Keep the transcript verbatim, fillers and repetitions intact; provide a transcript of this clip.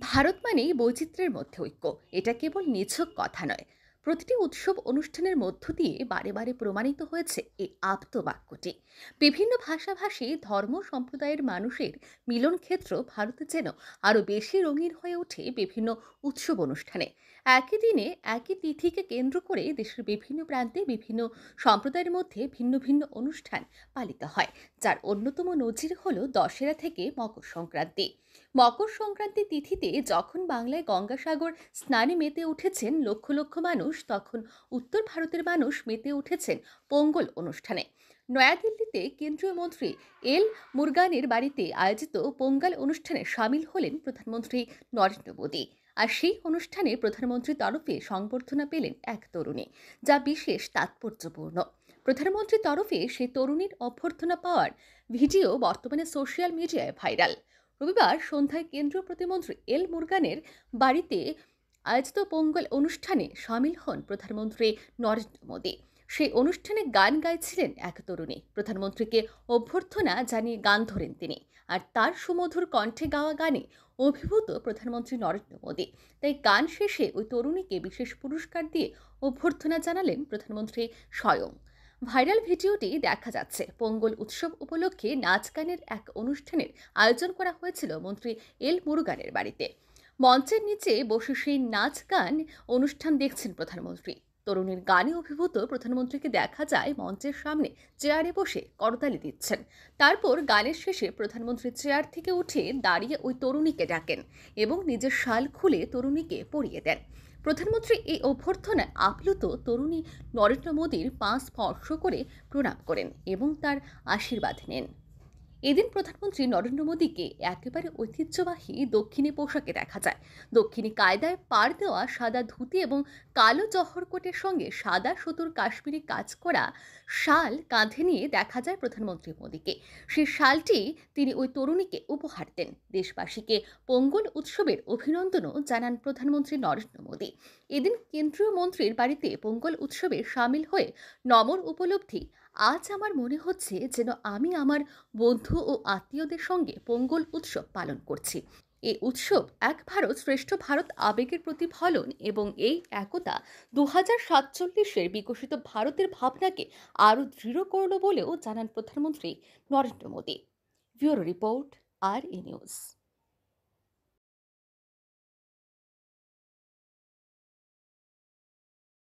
ভারত মানেই বৈচিত্র্যের মধ্যে ঐক্য। এটা কেবল নিছক কথা নয়, প্রতিটি উৎসব অনুষ্ঠানের মধ্য দিয়ে বারে বারে প্রমাণিত হয়েছে এই আপ্ত বাক্যটি। বিভিন্ন ভাষাভাষী ধর্ম সম্প্রদায়ের মানুষের মিলন ক্ষেত্র ভারতে যেন আরো বেশি রঙিন হয়ে ওঠে বিভিন্ন উৎসব অনুষ্ঠানে। একই দিনে একই তিথিকে কেন্দ্র করে দেশের বিভিন্ন প্রান্তে বিভিন্ন সম্প্রদায়ের মধ্যে ভিন্ন ভিন্ন অনুষ্ঠান পালিত হয়, যার অন্যতম নজির হলো দশেরা থেকে মকর সংক্রান্তি। মকর সংক্রান্তি তিথিতে যখন বাংলায় গঙ্গাসাগর স্নানে মেতে উঠেছেন লক্ষ লক্ষ মানুষ, তখন উত্তর ভারতের মানুষ মেতে উঠেছেন পোঙ্গল অনুষ্ঠানে। নয়াদিল্লিতে কেন্দ্রীয় মন্ত্রী এল মুরগানের বাড়িতে আয়োজিত পোঙ্গল অনুষ্ঠানে সামিল হলেন প্রধানমন্ত্রী নরেন্দ্র মোদী। আর সেই অনুষ্ঠানে প্রধানমন্ত্রীর তরফে সংবর্ধনা পেলেন এক তরুণী, যা বিশেষ তাৎপর্যপূর্ণ। প্রধানমন্ত্রীর তরফে সেই তরুণীর অভ্যর্থনা পাওয়ার ভিডিও বর্তমানে সোশ্যাল মিডিয়ায় ভাইরাল। রবিবার সন্ধ্যায় কেন্দ্রীয় প্রতিমন্ত্রী এল মুরগানের বাড়িতে আয়োজিত পোঙ্গল অনুষ্ঠানে সামিল হন প্রধানমন্ত্রী নরেন্দ্র মোদী। সেই অনুষ্ঠানে গান গাইছিলেন এক তরুণী। প্রধানমন্ত্রীকে অভ্যর্থনা জানিয়ে গান ধরেন তিনি। আর তার সুমধুর কণ্ঠে গাওয়া গানে অভিভূত প্রধানমন্ত্রী নরেন্দ্র মোদী। তাই গান শেষে ওই তরুণীকে বিশেষ পুরস্কার দিয়ে অভ্যর্থনা জানালেন প্রধানমন্ত্রী স্বয়ং। ভাইরাল ভিডিওটি দেখা যাচ্ছে পোঙ্গল উৎসব উপলক্ষে নাচ গানের এক অনুষ্ঠানের আয়োজন করা হয়েছিল মন্ত্রী এল মুরুগানের বাড়িতে। মঞ্চের নিচে বসে সেই নাচ গান অনুষ্ঠান দেখছেন প্রধানমন্ত্রী। তরুণীর গানে অভিভূত প্রধানমন্ত্রীকে দেখা যায় মঞ্চের সামনে চেয়ারে বসে করতালি দিচ্ছেন। তারপর গানের শেষে প্রধানমন্ত্রী চেয়ার থেকে উঠে দাঁড়িয়ে ওই তরুণীকে ডাকেন এবং নিজের শাল খুলে তরুণীকে পরিয়ে দেন। প্রধানমন্ত্রী এই অভ্যর্থনায় আপ্লুত তরুণী নরেন্দ্র মোদীর পা স্পর্শ করে প্রণাম করেন এবং তার আশীর্বাদ নেন। এদিন প্রধানমন্ত্রী নরেন্দ্র মোদীকে একেবারে ঐতিহ্যবাহী দক্ষিণী পোশাকে দেখা যায়। দক্ষিণী কায়দায় পাড় দেওয়া সাদা ধুতি এবং কালো জহর কোটের সঙ্গে সাদা সুতোর কাশ্মীরি কাজ করা শাল কাঁধে নিয়ে দেখা যায় প্রধানমন্ত্রী মোদীকে। সেই শালটি তিনি ওই তরুণীকে উপহার দেন। দেশবাসীকে পোঙ্গল উৎসবের অভিনন্দনও জানান প্রধানমন্ত্রী নরেন্দ্র মোদী। এদিন কেন্দ্রীয় মন্ত্রীর বাড়িতে পোঙ্গল উৎসবে সামিল হয়ে নমর উপলব্ধি, আজ আমার মনে হচ্ছে যেন আমি আমার বন্ধু ও আত্মীয়দের সঙ্গে পোঙ্গল উৎসব পালন করছি। এই উৎসব এক ভারত শ্রেষ্ঠ ভারত আবেগের প্রতিফলন এবং এই একতা দু হাজার সাতচল্লিশের বিকশিত ভারতের ভাবনাকে আরও দৃঢ় করল বলেও জানান প্রধানমন্ত্রী নরেন্দ্র মোদী। ব্যুরো রিপোর্ট, আর ই নিউজ।